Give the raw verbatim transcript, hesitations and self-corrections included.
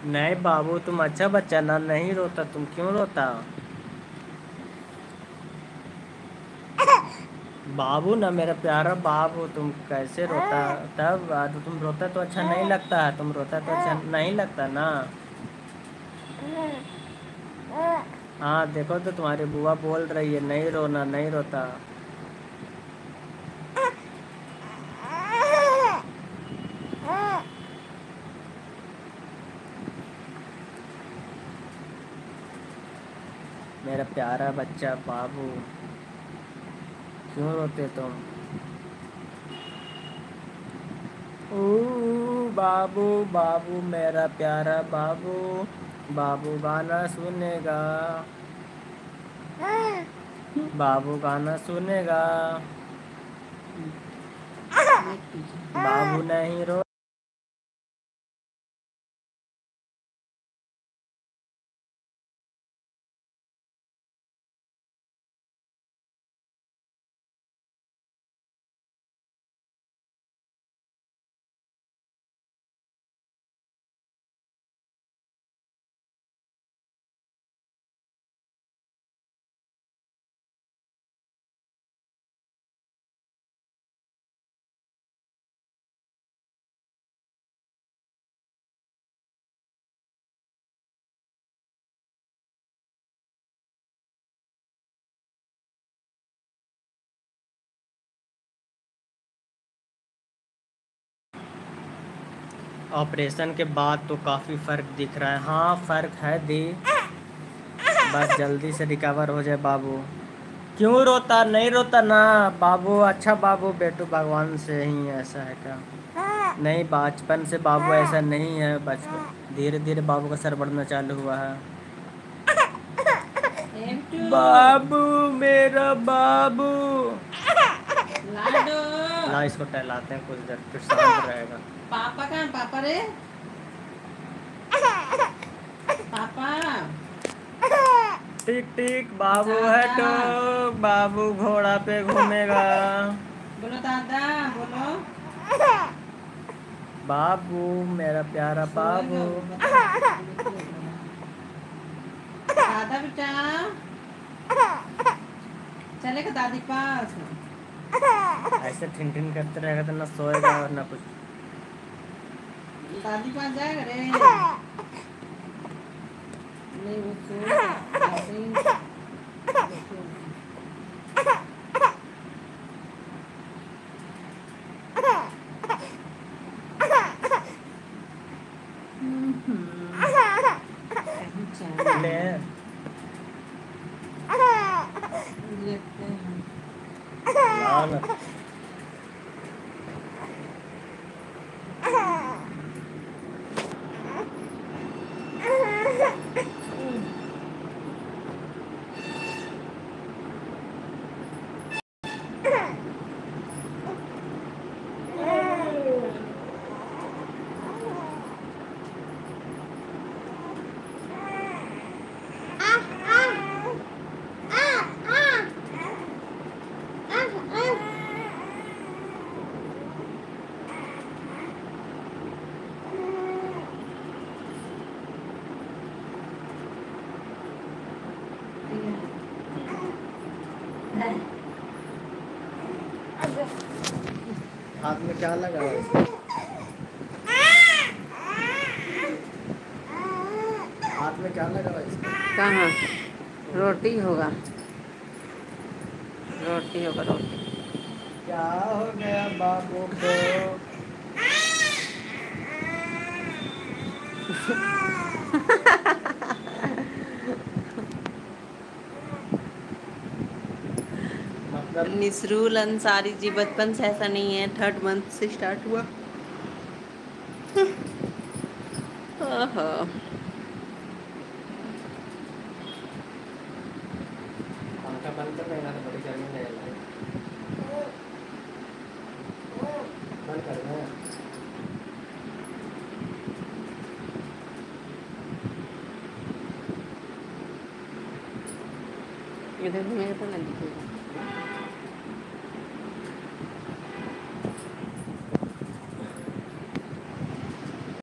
नहीं बाबू, तुम अच्छा बच्चा ना, नहीं रोता, तुम क्यों रोता? बाबू ना, मेरा प्यारा बाबू, तुम कैसे रोता? तब आ, तो तुम रोता तो अच्छा नहीं लगता है, तुम रोता तो अच्छा नहीं लगता ना। हाँ देखो तो तुम्हारी बुआ बोल रही है नहीं रोना, नहीं रोता। मेरा प्यारा बच्चा बाबू, क्यों रोते तुम? ओ बाबू, बाबू मेरा प्यारा बाबू, बाबू गाना सुनेगा, बाबू गाना सुनेगा, बाबू नहीं रो। ऑपरेशन के बाद तो काफ़ी फ़र्क दिख रहा है। हाँ फ़र्क है दी, बस जल्दी से रिकवर हो जाए बाबू। क्यों रोता? नहीं रोता ना बाबू, अच्छा बाबू, बेटू भगवान से ही ऐसा है क्या? नहीं, बचपन से बाबू ऐसा नहीं है, बचपन धीरे धीरे बाबू का सर बढ़ना चालू हुआ है। बाबू मेरा बाबू, लाडो, ला इसको टहलाते हैं कुछ देर, फिर शांत रहेगा। पापा कहाँ? पापा रे, पापा। टिक टिक बाबू है दादा, तो, बाबू घोड़ा पे घूमेगा। बोलो दादा, बोलो। बाबू मेरा प्यारा बाबू। दादा बेटा, चलेगा दादी पास। ऐसे ठिन ठिन करते रहेगा तो ना सोएगा और ना कुछ। दादी पास जाएगा रे। नहीं वो सो ऐसे ही सो। कहीं चैन ले लेते हैं। ला ना। हाथ में क्या लगा है इसके? हाथ में क्या लगा है इसके? कहाँ? रोटी होगा, रोटी होगा, रोटी। क्या हो गया बाबू को? मतलब निसरूल अंसारी जी बचपन से ऐसा नहीं है, थर्ड मंथ से स्टार्ट हुआ। ओहो, पंखा बंद कर देना, तो बड़ी गर्मी लगेगी। बंद कर दे। इधर मेरे को नहीं दिखेगा।